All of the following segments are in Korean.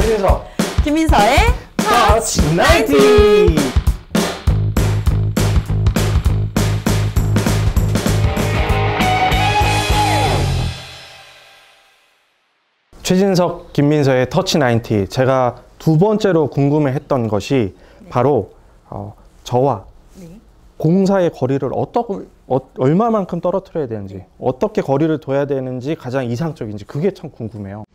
최진석 김민서의 터치 90. 최진석, 김민서의 터치 90. 제가 두 번째로 궁금해했던 것이 바로 저와 공사의 거리를 얼마만큼 떨어뜨려야 되는지, 어떻게 거리를 둬야 되는지 가장 이상적인지, 그게 참 궁금해요.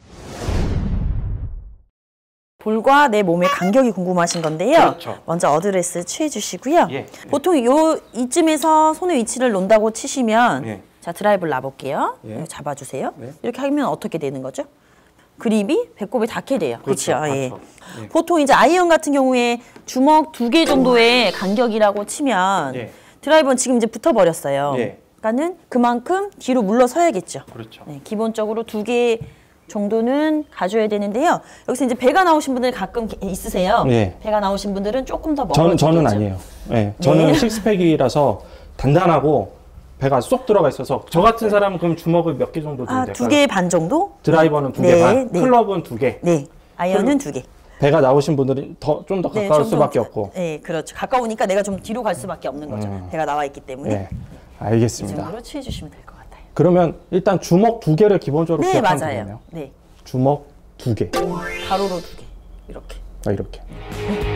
볼과 내 몸의 간격이 궁금하신 건데요. 그렇죠. 먼저 어드레스 취해 주시고요. 예. 보통 이쯤에서 손의 위치를 놓는다고 치시면 예. 자, 드라이브를 놔볼게요. 예. 잡아주세요. 네. 이렇게 하면 어떻게 되는 거죠? 그립이 배꼽에 닿게 돼요. 그렇죠. 그렇죠? 예. 예. 보통 이제 아이언 같은 경우에 주먹 2개 정도의 간격이라고 치면 예. 드라이버는 지금 이제 붙어버렸어요. 예. 그러니까는 그만큼 뒤로 물러서야겠죠. 그렇죠. 네, 기본적으로 2개 정도는 가져야 되는데요. 여기서 이제 배가 나오신 분들 가끔 있으세요. 예. 배가 나오신 분들은 조금 더 멀어지겠죠. 저는 아니에요. 네. 저는 식스팩이라서 단단하고 배가 쏙 들어가 있어서, 저 같은 사람은 그럼 주먹을 몇 개 정도 들면 될까요? 2개 반 정도? 드라이버는 2개 네, 반, 네. 클럽은 2개. 네. 아이언은 2개. 배가 나오신 분들이 좀 더 가까울 수밖에 없고. 네, 그렇죠. 가까우니까 내가 좀 뒤로 갈 수밖에 없는 거죠. 배가 나와 있기 때문에. 네. 이 알겠습니다. 정도로 취해 주시면 될 것 같아요. 그러면 일단 주먹 2개를 기본적으로 네, 기억하면 맞아요. 되겠네요. 네. 주먹 2개. 가로로 2개. 이렇게. 이렇게.